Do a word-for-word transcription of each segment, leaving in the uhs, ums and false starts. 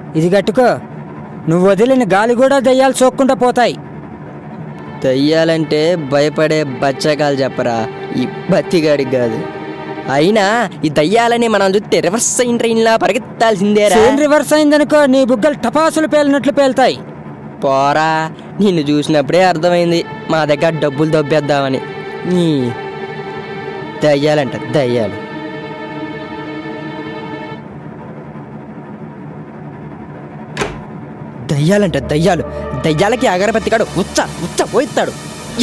ఇది కట్టుకో. నువ్వు వదిలిన గాలి కూడా దయ్యాలు సోక్కుంటా పోతాయి. దయ్యాలంటే భయపడే బచ్చగాలు చెప్పరా, ఈ బత్తిగాడికి కాదు. అయినా ఈ దయ్యాలని మనం చూస్తే రివర్స్ అయిన ట్రైన్లా పరిగెత్తాల్సిందేరా. రివర్స్ అయిందనుకో నీ బుగ్గలు టపాసులు పేలినట్లు పేలుతాయి. పోరా, నిన్ను చూసినప్పుడే అర్థమైంది మా దగ్గర డబ్బులు దొబ్బేద్దామని. నీ దయ్యాలంట దయ్యాలు. దయ్యాలంట దయ్యాలు. దయ్యాలకి అగరబత్తికాడు ఉచ్చ ఉచ్చ పోయిస్తాడు.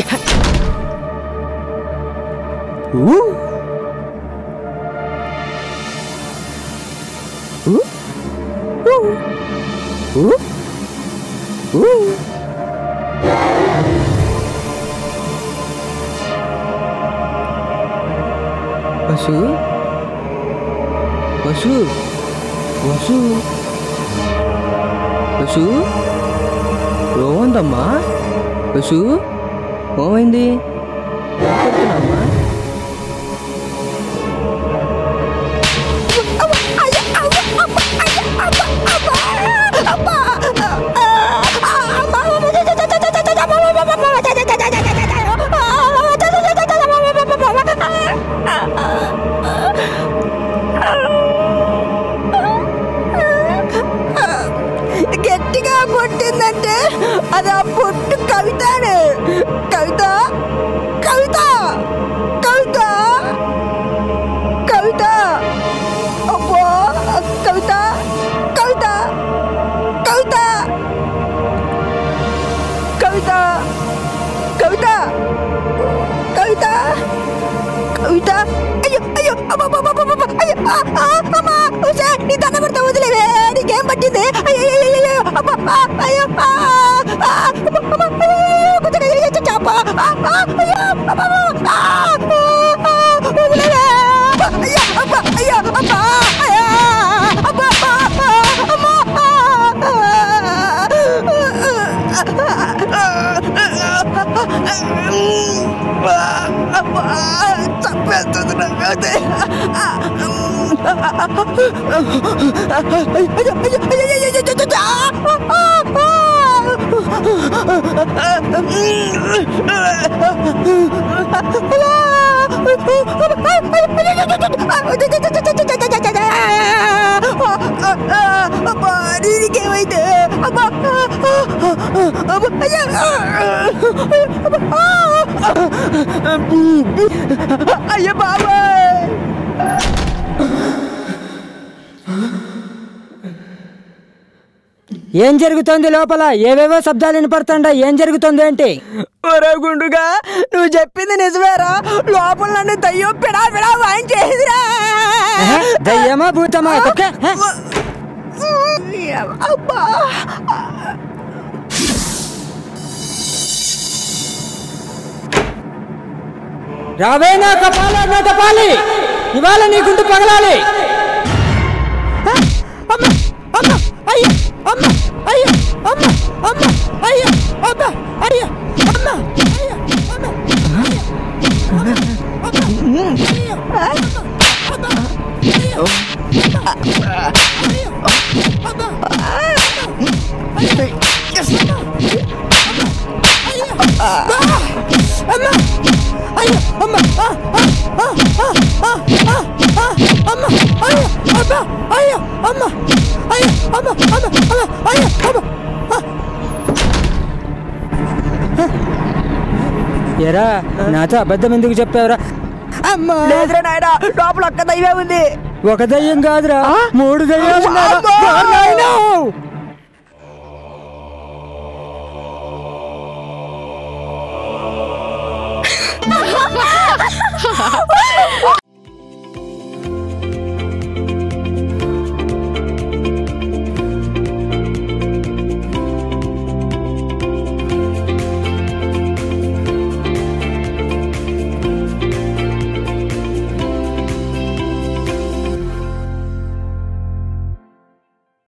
వసు వసు వసు వసు ఏమైందమ్మా? వసు ఏమైంది? కొడుతున్నామ్మా? గట్టిగా పొట్టిందంటే అది ఆ పొట్టు కవితనే. కవిత కవిత కవిత కవిత అబ్బో కవిత కవిత కవిత కవిత కవిత కవిత కవిత అయ్యో అయ్యో అయ్యో అమ్మా నీ దండ పెడతా వదిలేవే, నీకేం పట్టింది? అయ్యో అయ్యో చాప వదిలేవే. అయ్యో అబ్బా అయ్యో అబ్బా అబ్బా అబ్బా చంపేస్తుంది నాకైతే. అబ్బా నీకేమైతే? అబ్బా అయ్యో బాబాయ్. ఏం జరుగుతోంది లోపల? ఏవేవో శబ్దాలు వినపడుతుండా? ఏం జరుగుతుంది ఏంటి? ఒరే గుండుగా, నువ్వు చెప్పింది నిజమేరా. లోపల నన్ను దయ్యం పిడా పిడా వాయించేదిరా. దయ్యమా భూతమా? అబ్బా రావే నా కపాల నా కపాలి, ఇవాళ నీ గుండు పగలాలి. అమ్మ అమ్మ అయ్యో అమ్మ అయ్యో అమ్మ అమ్మ అయ్యో అమ్మ అయ్యో అమ్మ అయ్యో అమ్మ ఎరా నాతో అబద్ధం ఎందుకు చెప్పావురా? లేదురా నాయనా, లోపల ఒక్క దయ్యమే ఉంది. ఒక దయ్యం కాదురా, మూడు దయ్యాలు.